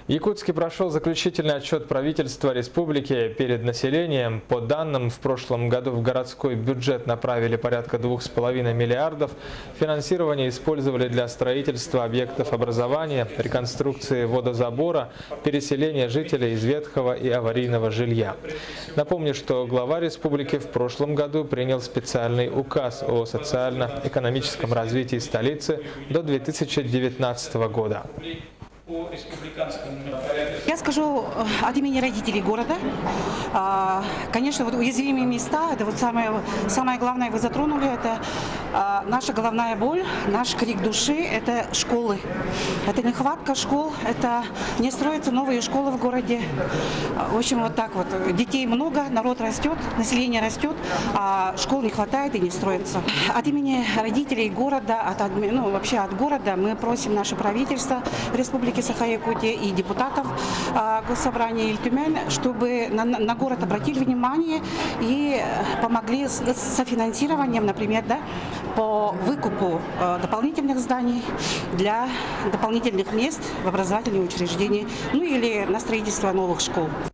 В Якутске прошел заключительный отчет правительства республики перед населением. По данным, в прошлом году в городской бюджет направили порядка 2,5 миллиардов. Финансирование использовали для строительства объектов образования, реконструкции водозабора, переселения жителей из ветхого и аварийного жилья. Напомню, что глава республики в прошлом году принял специальный указ о социально-экономическом развитии столицы до 2019 года. Я скажу от имени родителей города. Конечно, вот уязвимые места, это вот самое главное, вы затронули, это наша головная боль, наш крик души, это школы. Это нехватка школ, это не строятся новые школы в городе. В общем, вот так вот. Детей много, народ растет, население растет, а школ не хватает и не строится. От имени родителей города, вообще от города мы просим наше правительство Республики Саха-Якутия и депутатов Госсобрания Иль-Тюмень, чтобы на город обратили внимание и помогли с софинансированием, например, по выкупу дополнительных зданий для дополнительных мест в образовательные учреждения, ну или на строительство новых школ.